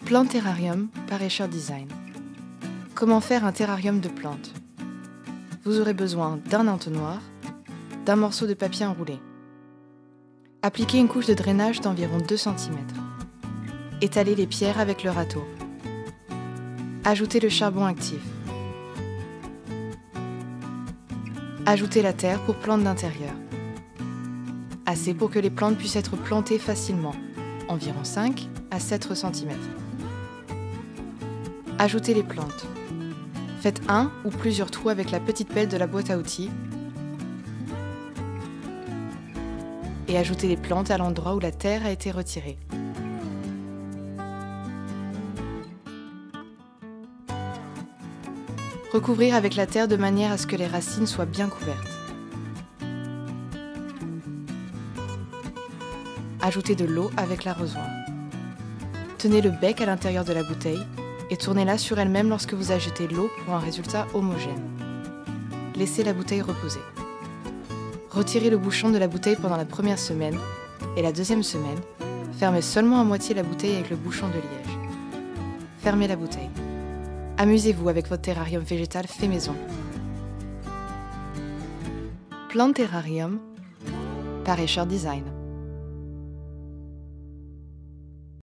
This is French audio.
Plant Terrarium par Escher Design. Comment faire un terrarium de plantes? Vous aurez besoin d'un entonnoir, d'un morceau de papier enroulé. Appliquez une couche de drainage d'environ 2 cm. Étalez les pierres avec le râteau. Ajoutez le charbon actif. Ajoutez la terre pour plantes d'intérieur. Assez pour que les plantes puissent être plantées facilement, environ 5 à 7 cm. Ajoutez les plantes. Faites un ou plusieurs trous avec la petite pelle de la boîte à outils et ajoutez les plantes à l'endroit où la terre a été retirée. Recouvrir avec la terre de manière à ce que les racines soient bien couvertes. Ajoutez de l'eau avec l'arrosoir. Tenez le bec à l'intérieur de la bouteille et tournez-la sur elle-même lorsque vous ajoutez l'eau pour un résultat homogène. Laissez la bouteille reposer. Retirez le bouchon de la bouteille pendant la première semaine et la deuxième semaine, fermez seulement à moitié la bouteille avec le bouchon de liège. Fermez la bouteille. Amusez-vous avec votre terrarium végétal fait maison. Plant Terrarium par Escher Design.